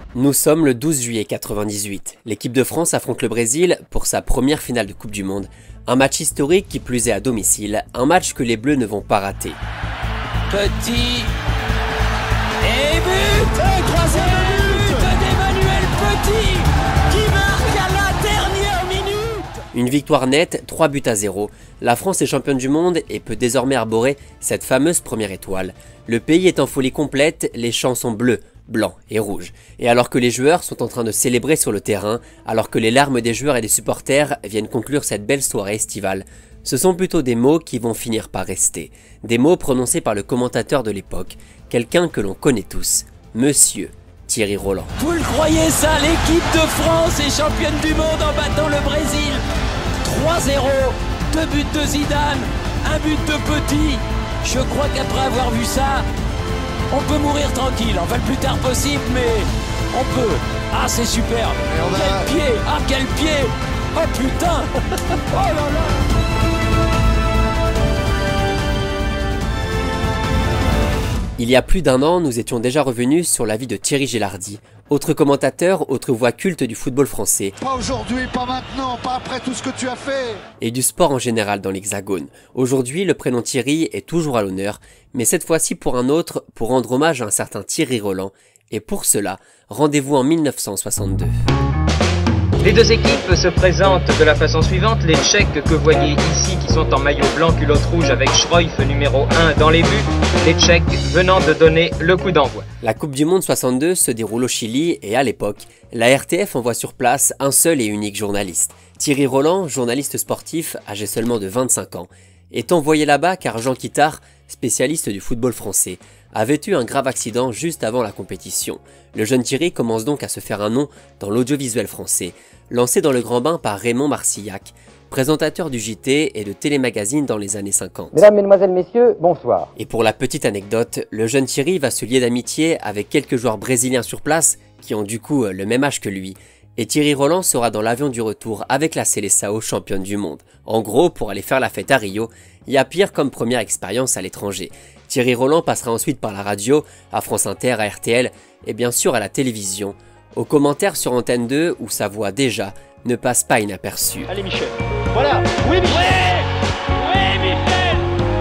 Nous sommes le 12 juillet 98. L'équipe de France affronte le Brésil pour sa première finale de Coupe du Monde. Un match historique qui plus est à domicile, un match que les Bleus ne vont pas rater. Petit et but, troisième but d'Emmanuel Petit qui marque à la dernière minute. Une victoire nette, 3 buts à 0. La France est championne du monde et peut désormais arborer cette fameuse première étoile. Le pays est en folie complète, les champs sont bleus, blancs et rouges. Et alors que les joueurs sont en train de célébrer sur le terrain, alors que les larmes des joueurs et des supporters viennent conclure cette belle soirée estivale, ce sont plutôt des mots qui vont finir par rester. Des mots prononcés par le commentateur de l'époque, quelqu'un que l'on connaît tous, Monsieur Thierry Roland. Vous le croyez ça, l'équipe de France est championne du monde en battant le Brésil. 3-0, 2 buts de Zidane, 1 but de Petit. Je crois qu'après avoir vu ça, on peut mourir tranquille, enfin le plus tard possible, mais on peut. Ah, c'est super. Quel pied, ah quel pied. Oh putain. Oh là là. Il y a plus d'un an, nous étions déjà revenus sur la vie de Thierry Gilardi, autre commentateur, autre voix culte du football français. Pas aujourd'hui, pas maintenant, pas après tout ce que tu as fait. Et du sport en général dans l'Hexagone. Aujourd'hui, le prénom Thierry est toujours à l'honneur, mais cette fois-ci pour un autre, pour rendre hommage à un certain Thierry Roland. Et pour cela, rendez-vous en 1962. Les deux équipes se présentent de la façon suivante. Les Tchèques que voyez ici qui sont en maillot blanc, culotte rouge avec Schroeff numéro 1 dans les buts. Les Tchèques venant de donner le coup d'envoi. La Coupe du Monde 62 se déroule au Chili et à l'époque, la RTF envoie sur place un seul et unique journaliste. Thierry Roland, journaliste sportif âgé seulement de 25 ans, est envoyé là-bas car Jean Quittard, spécialiste du football français, avait eu un grave accident juste avant la compétition. Le jeune Thierry commence donc à se faire un nom dans l'audiovisuel français, lancé dans le grand bain par Raymond Marcillac, présentateur du JT et de télémagazine dans les années 50. Mesdames, Mesdemoiselles, Messieurs, bonsoir. Et pour la petite anecdote, le jeune Thierry va se lier d'amitié avec quelques joueurs brésiliens sur place qui ont du coup le même âge que lui. Et Thierry Roland sera dans l'avion du retour avec la Seleção championne du monde. En gros, pour aller faire la fête à Rio, il y a pire comme première expérience à l'étranger. Thierry Roland passera ensuite par la radio, à France Inter, à RTL et bien sûr à la télévision, aux commentaires sur Antenne 2 où sa voix déjà ne passe pas inaperçue. Allez Michel, voilà, oui Michel, oui Michel,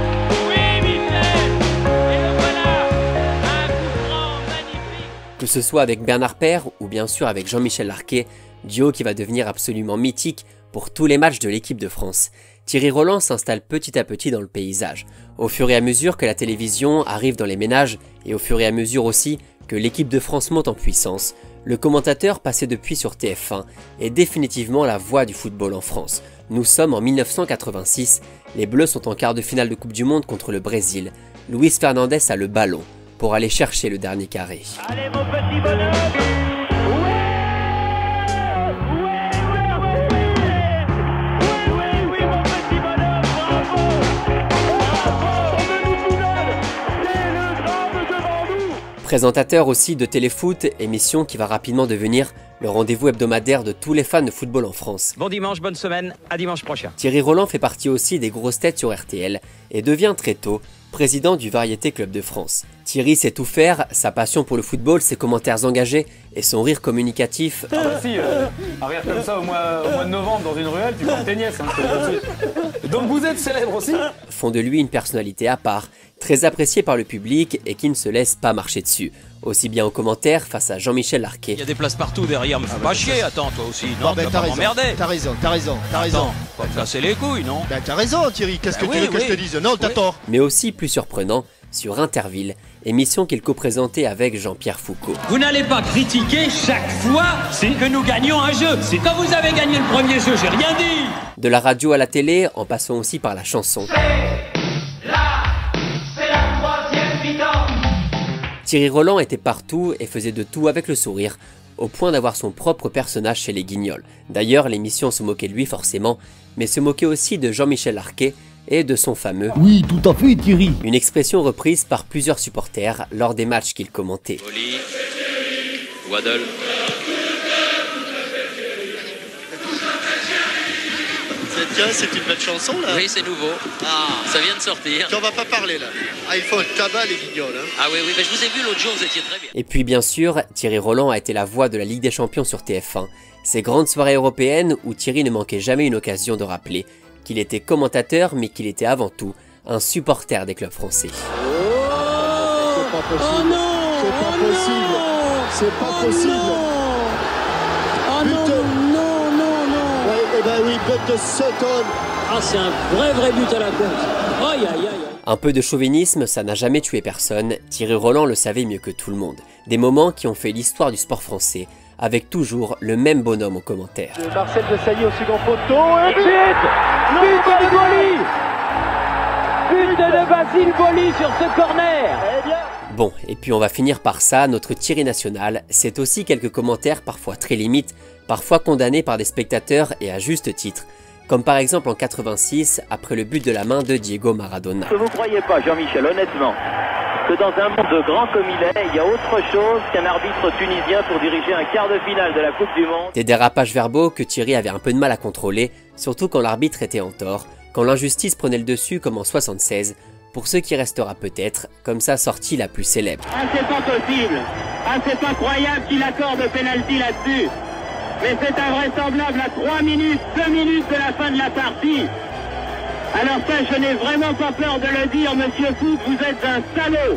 oui Michel, et le voilà, un coup franc magnifique. Que ce soit avec Bernard Père ou bien sûr avec Jean-Michel Larquet, duo qui va devenir absolument mythique pour tous les matchs de l'équipe de France. Thierry Roland s'installe petit à petit dans le paysage, au fur et à mesure que la télévision arrive dans les ménages et au fur et à mesure aussi que l'équipe de France monte en puissance. Le commentateur passé depuis sur TF1 est définitivement la voix du football en France. Nous sommes en 1986, les Bleus sont en quart de finale de Coupe du Monde contre le Brésil. Luis Fernandez a le ballon pour aller chercher le dernier carré. Allez mon petit bonhomme. Présentateur aussi de Téléfoot, émission qui va rapidement devenir le rendez-vous hebdomadaire de tous les fans de football en France. Bon dimanche, bonne semaine, à dimanche prochain. Thierry Roland fait partie aussi des grosses têtes sur RTL et devient très tôt président du Variété Club de France. Thierry sait tout faire, sa passion pour le football, ses commentaires engagés et son rire communicatif. Ah bah si, un rire comme ça au mois de novembre dans une ruelle, tu prends tes nièces. Donc vous êtes célèbre aussi. Font de lui une personnalité à part, très appréciée par le public et qui ne se laisse pas marcher dessus. Aussi bien aux commentaires face à Jean-Michel Larquet. Il y a des places partout derrière, mais faut pas chier, attends toi aussi, non, Ben, tu vas pas m'emmerder. T'as raison. Attends, faut te casser les couilles, non? Ben t'as raison Thierry, qu'est-ce que Ben tu oui, veux que je te oui. dise? Non, t'as Oui. tort. Mais aussi plus surprenant, sur Interville, émission qu'il co-présentait avec Jean-Pierre Foucault. Vous n'allez pas critiquer chaque fois que nous gagnons un jeu. C'est quand vous avez gagné le premier jeu, j'ai rien dit. De la radio à la télé, en passant aussi par la chanson. Thierry Roland était partout et faisait de tout avec le sourire, au point d'avoir son propre personnage chez les Guignols. D'ailleurs, l'émission se moquait de lui forcément, mais se moquait aussi de Jean-Michel Larquet et de son fameux « Oui, tout à fait, Thierry. » une expression reprise par plusieurs supporters lors des matchs qu'il commentait. Oli, Waddle. tiens, c'est une belle chanson là. Oui, c'est nouveau. Ah, Ça vient de sortir. on va pas parler là. Ah, il faut un tabac les guignols. Hein. Ah oui, mais je vous ai vu l'autre jour, vous étiez très bien. Et puis bien sûr, Thierry Roland a été la voix de la Ligue des Champions sur TF1. Ces grandes soirées européennes où Thierry ne manquait jamais une occasion de rappeler qu'il était commentateur mais qu'il était avant tout un supporter des clubs français. C'est pas possible. C'est pas possible. C'est pas possible. Oh non, non, non, non. Ouais, eh ben oui, but de Sutton. Ah, c'est un vrai but à la course. Aïe, aïe, aïe. Un peu de chauvinisme, ça n'a jamais tué personne, Thierry Roland le savait mieux que tout le monde. Des moments qui ont fait l'histoire du sport français, avec toujours le même bonhomme aux commentaires. Marcel Desailly au second poteau et but de Boli. But de Basile Boli sur ce corner. Eh bien. Bon, et puis on va finir par ça, notre Thierry national, c'est aussi quelques commentaires parfois très limites, parfois condamnés par des spectateurs et à juste titre, comme par exemple en 86, après le but de la main de Diego Maradona. Est-ce que vous ne croyez pas, Jean-Michel, honnêtement, que dans un monde grand comme il est, il y a autre chose qu'un arbitre tunisien pour diriger un quart de finale de la Coupe du Monde? Des dérapages verbaux que Thierry avait un peu de mal à contrôler, surtout quand l'arbitre était en tort, quand l'injustice prenait le dessus comme en 76, pour ce qui restera peut-être comme sa sortie la plus célèbre. Ah, c'est pas possible. Ah, c'est pas croyable qu'il accorde penalty là-dessus. Mais c'est invraisemblable à 3 minutes, 2 minutes de la fin de la partie. Alors ça, je n'ai vraiment pas peur de le dire, monsieur Foot, vous êtes un salaud.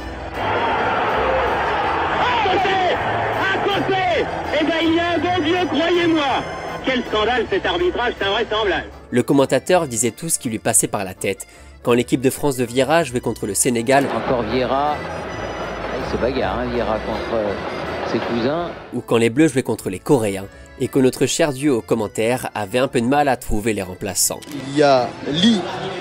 À côté. Eh ben, il y a un bon Dieu, croyez-moi. Quel scandale cet arbitrage, c'est invraisemblable. Le commentateur disait tout ce qui lui passait par la tête. Quand l'équipe de France de Vieira jouait contre le Sénégal, Encore Vieira. Il se bagarre, hein, Vieira contre ses cousins. ou quand les Bleus jouaient contre les Coréens, et que notre cher Dieu aux commentaires avait un peu de mal à trouver les remplaçants. Il y a Lee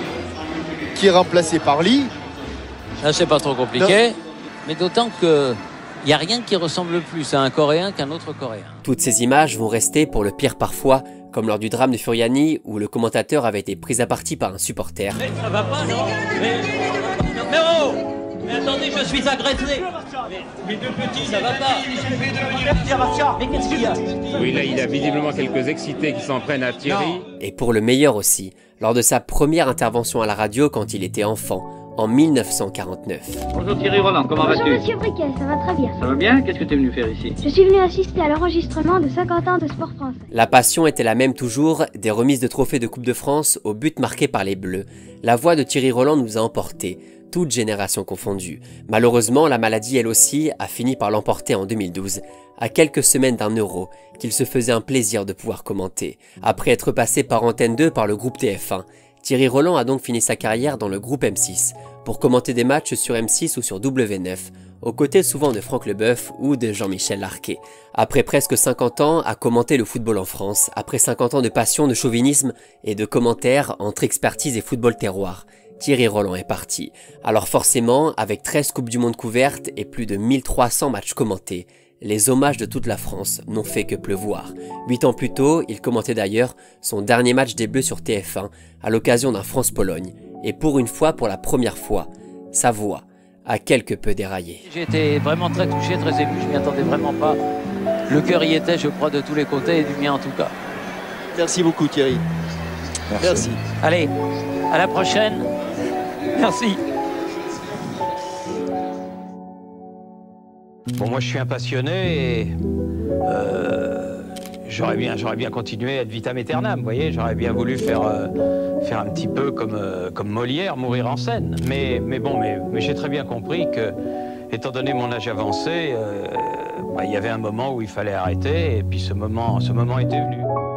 qui est remplacé par Lee. Là, c'est pas trop compliqué, mais d'autant que il n'y a rien qui ressemble plus à un Coréen qu'un autre Coréen. Toutes ces images vont rester pour le pire parfois, comme lors du drame de Furiani où le commentateur avait été pris à partie par un supporter. Ça va pas, non? Mais oh! Mais attendez, je suis agressé! Mais deux petits, ça va pas! Mais qu'est-ce qu'il y a? Oui, là, il y a visiblement quelques excités qui s'en prennent à Thierry. Et pour le meilleur aussi, lors de sa première intervention à la radio quand il était enfant, en 1949. Bonjour Thierry Roland, comment vas-tu? Bonjour Monsieur Briquet, ça va très bien. Ça va bien? Qu'est-ce que tu es venu faire ici? Je suis venu assister à l'enregistrement de 50 ans de sport français. La passion était la même toujours, des remises de trophées de Coupe de France au but marqué par les Bleus. La voix de Thierry Roland nous a emportés, toutes générations confondues. Malheureusement, la maladie elle aussi a fini par l'emporter en 2012, à quelques semaines d'un Euro, qu'il se faisait un plaisir de pouvoir commenter. Après être passé par Antenne 2 par le groupe TF1, Thierry Roland a donc fini sa carrière dans le groupe M6, pour commenter des matchs sur M6 ou sur W9, aux côtés souvent de Franck Leboeuf ou de Jean-Michel Larquet. Après presque 50 ans à commenter le football en France, après 50 ans de passion, de chauvinisme et de commentaires entre expertise et football terroir, Thierry Roland est parti. Alors forcément, avec 13 Coupes du Monde couvertes et plus de 1300 matchs commentés, les hommages de toute la France n'ont fait que pleuvoir. 8 ans plus tôt, il commentait d'ailleurs son dernier match des Bleus sur TF1 à l'occasion d'un France-Pologne. Et pour une fois, pour la première fois, sa voix a quelque peu déraillé. J'ai été vraiment très touché, très ému, je m'y attendais vraiment pas. Le cœur y était, je crois, de tous les côtés et du mien en tout cas. Merci beaucoup Thierry. Merci. Allez, à la prochaine. Merci. Bon, moi je suis un passionné et j'aurais bien continué à être vitam aeternam, vous voyez, j'aurais bien voulu faire un petit peu comme Molière, mourir en scène. Mais j'ai très bien compris que, étant donné mon âge avancé, il y avait un moment où il fallait arrêter et puis ce moment était venu.